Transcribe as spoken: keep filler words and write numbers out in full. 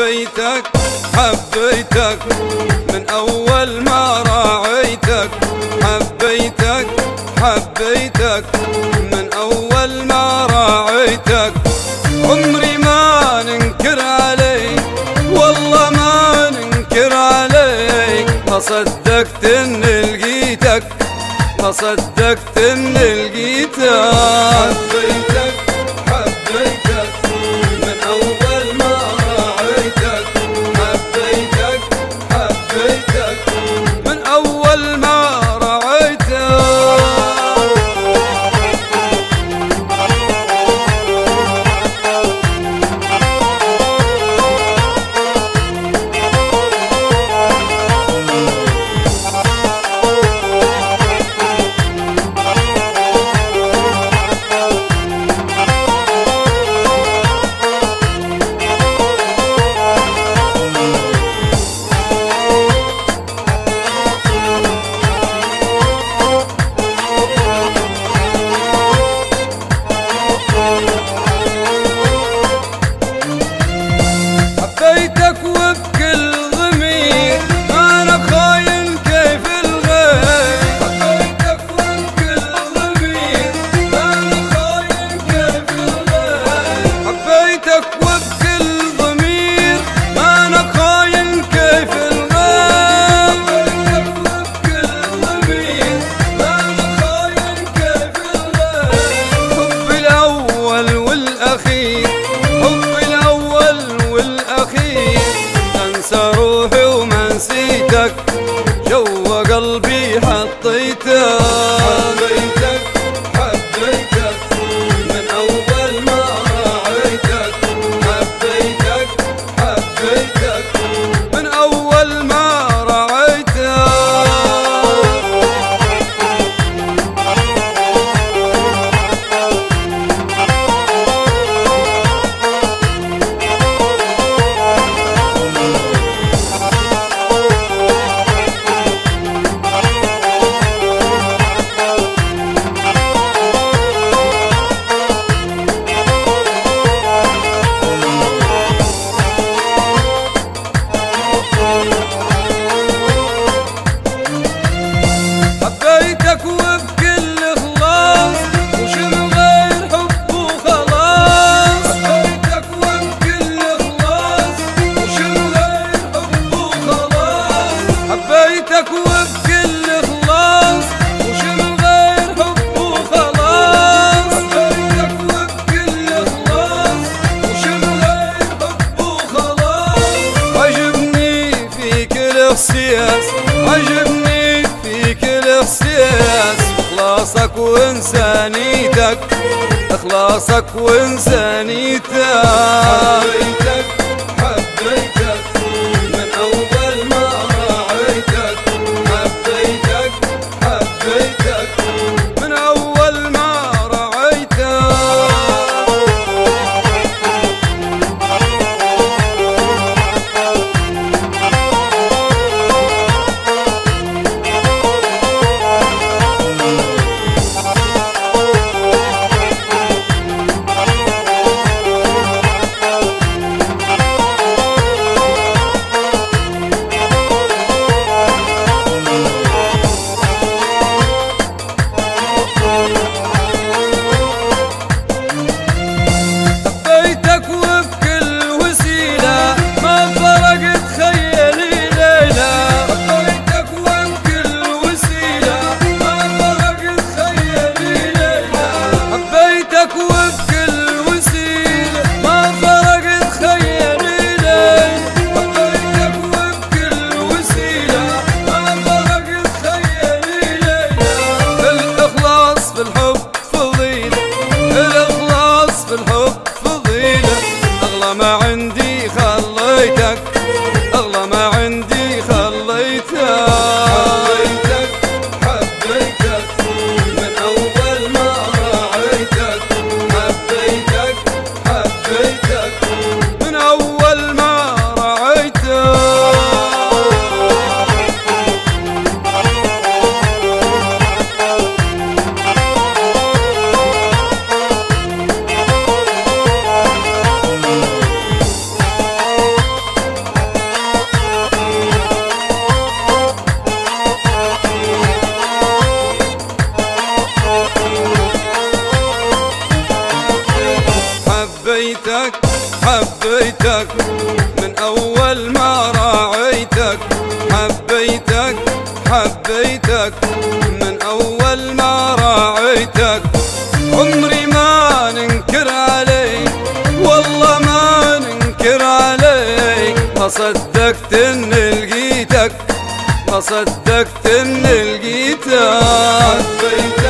حبيتك حبيتك من أول ما راعيتك، حبيتك حبيتك من أول ما راعيتك. عمري ما ننكر عليك والله ما ننكر عليك، ما صدقت إن لقيتك ما صدقت إن لقيتك. حبيتك حبيتك من أول ما راعيتك، حبيتك حبيتك من أول ما راعيتك. حبيتك وبكل ضمير ما أنا خاين كيف الغير، حبيتك وبكل ضمير ما أنا خاين كيف الغير، حبيتك وبكل ضمير ما أنا خاين كيف الغير، حبيتك وبكل ضمير ما أنا خاين كيف الغير. حبي الأول والأخير، حبي الأول والأخير، أنسى روحي وما نسيتك، جوا قلبي حطيتك. حبيتك حبيتك من أول ما راعيتك، حبيتك حبيتك من أول ما راعيتك. حبيتك وبكل إخلاص وش من غير حب وخلاص، حبيتك وبكل إخلاص وش من غير حب وخلاص، حبيتك وبكل إخلاص وش من غير حب وخلاص، حبيتك وبكل إخلاص وش من غير حب وخلاص. عجبني فيك الإحساس، عجبني فيك الإحساس، إخلاصك وإنسانيتك، إخلاصك وإنسانيتك. حبيتك حبيتك من أول ما راعيتك، حبيتك حبيتك من أول ما راعيتك. حبيتك وبكل وسيلة ما فرقت خيالي ليلة، حبيتك وبكل وسيلة ما فرقت خيالي ليلة، حبيتك وبكل وسيلة ما فرقت خيالي ليلة، حبيتك وبكل وسيلة ما فرقت خيالي ليلة. الإخلاص في الحب فضيلة، الإخلاص في الحب فضيلة، أغلى ما عندي خليتك، أغلى ما عندي خليتك. حبيتك حبيتك من أول ما راعيتك، حبيتك حبيتك من أول ما راعيتك. من أول ما راعيتك حبيتك حبيتك من أول ما راعيتك. عمري ما ننكر عليك والله ما ننكر عليك، ما صدقت إن لقيتك ما صدقت إن لقيتك.